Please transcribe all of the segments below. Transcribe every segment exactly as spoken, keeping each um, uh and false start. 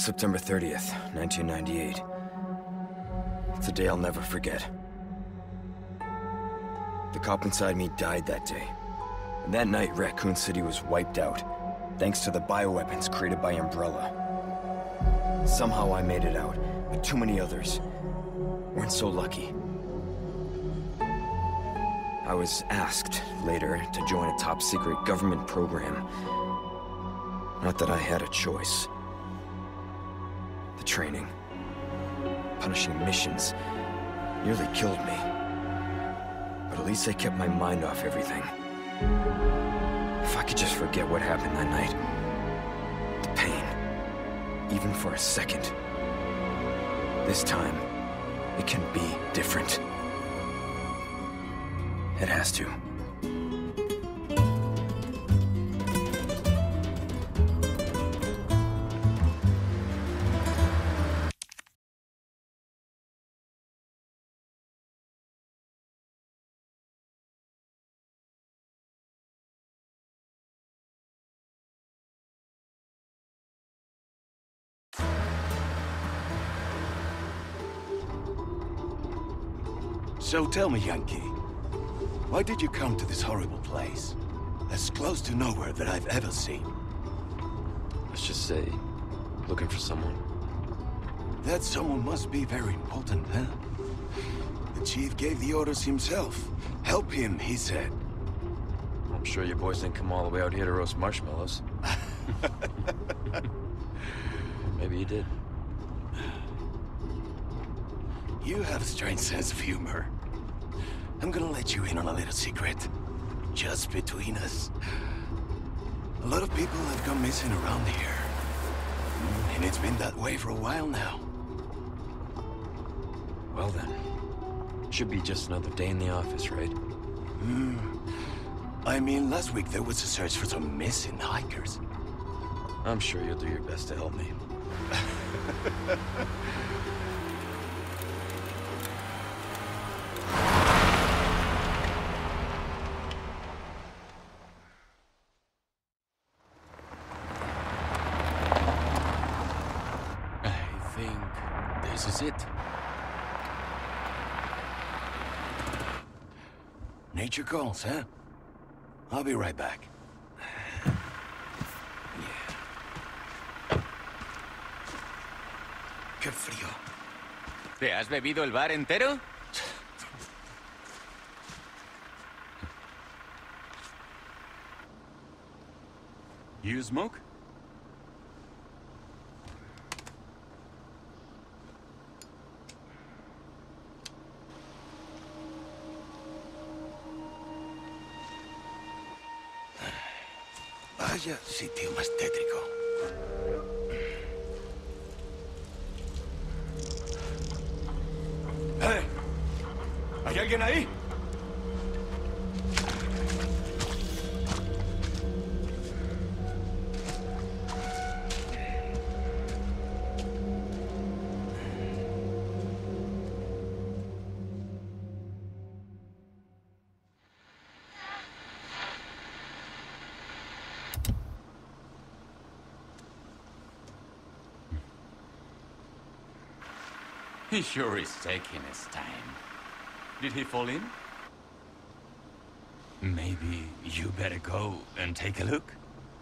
September thirtieth, nineteen ninety-eight. It's a day I'll never forget. The cop inside me died that day. And that night, Raccoon City was wiped out, thanks to the bioweapons created by Umbrella. Somehow I made it out, but too many others weren't so lucky. I was asked later to join a top-secret government program. Not that I had a choice. The training, punishing missions, nearly killed me. But at least I kept my mind off everything. If I could just forget what happened that night. The pain, even for a second. This time, it can be different. It has to. So tell me, Yankee, why did you come to this horrible place? As close to nowhere that I've ever seen. Let's just say, looking for someone. That someone must be very important, huh? The chief gave the orders himself. Help him, he said. I'm sure your boys didn't come all the way out here to roast marshmallows. Maybe you did. You have a strange sense of humor. I'm gonna let you in on a little secret. Just between us. A lot of people have gone missing around here. And it's been that way for a while now. Well then, should be just another day in the office, right? Hmm. I mean, last week there was a search for some missing hikers. I'm sure you'll do your best to help me. This is it. Nature calls, huh? I'll be right back. Yeah. Qué frío. ¿Te has bebido el bar entero? You smoke? Vaya sitio más tétrico. ¡Hey! ¿Hay alguien ahí? He sure is taking his time. Did he fall in? Maybe you better go and take a look.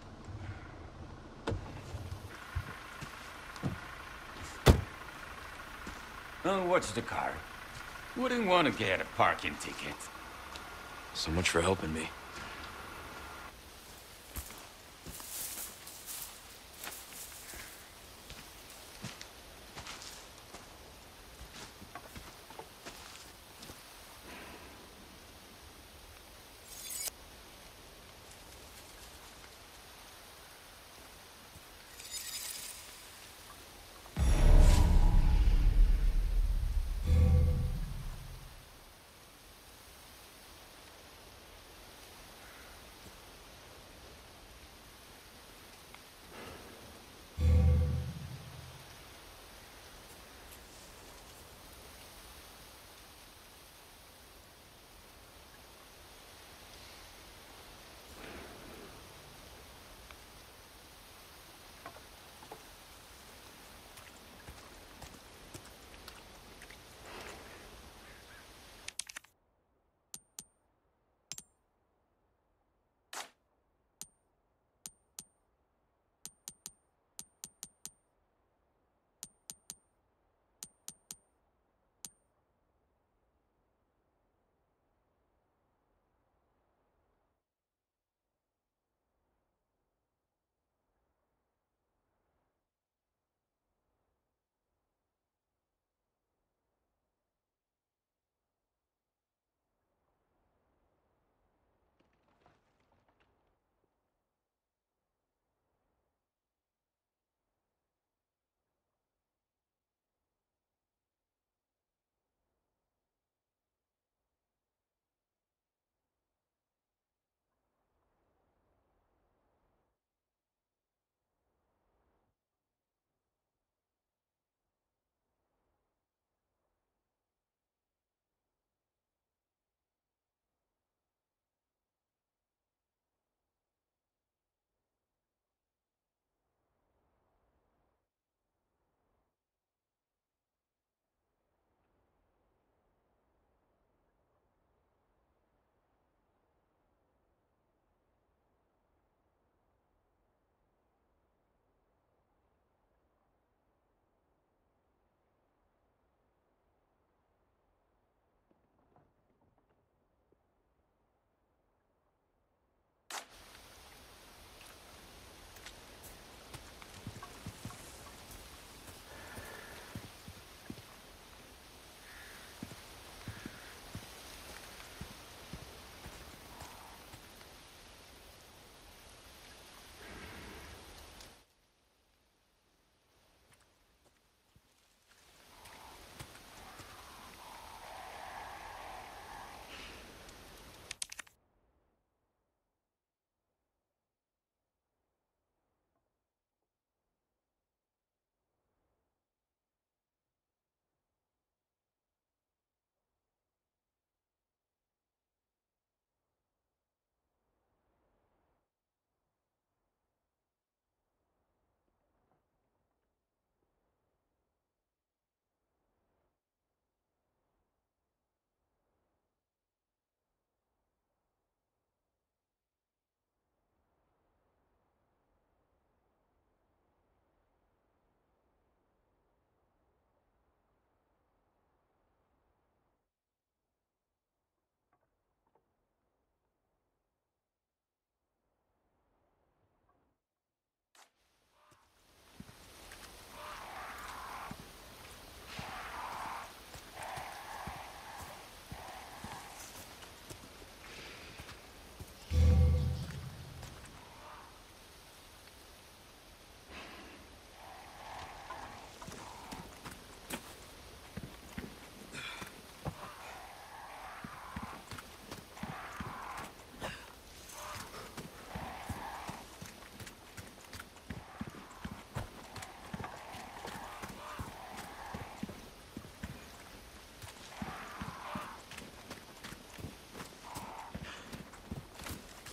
Oh, watch the car. Wouldn't want to get a parking ticket. So much for helping me.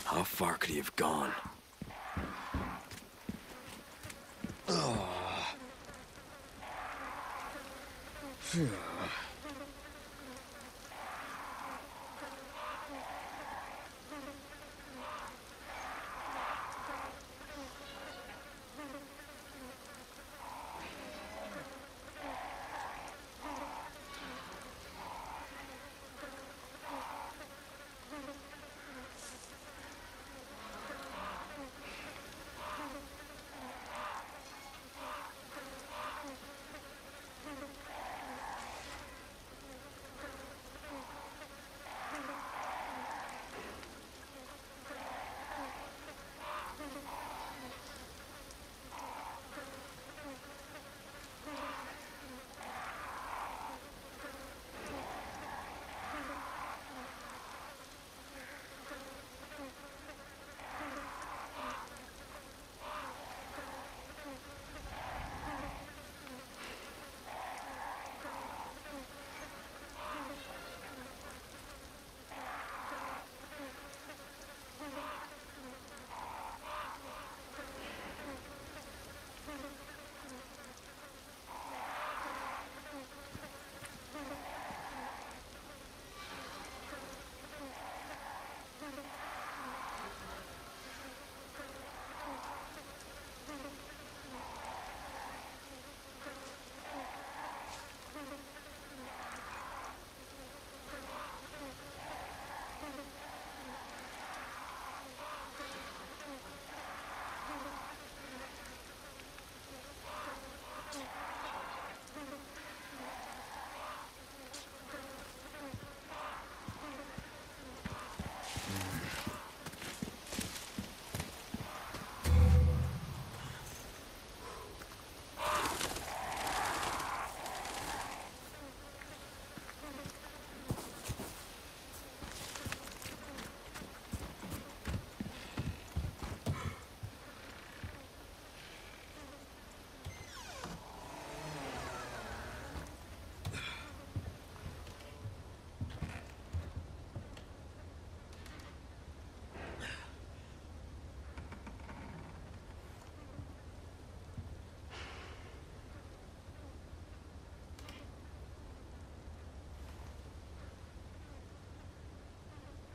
How far could he have gone?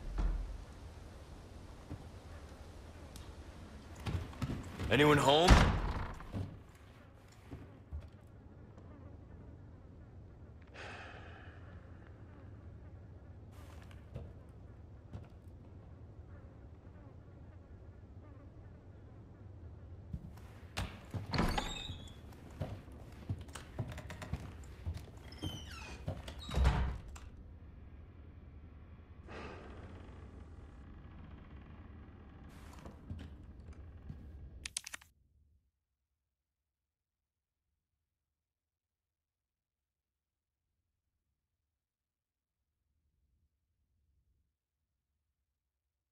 Anyone home?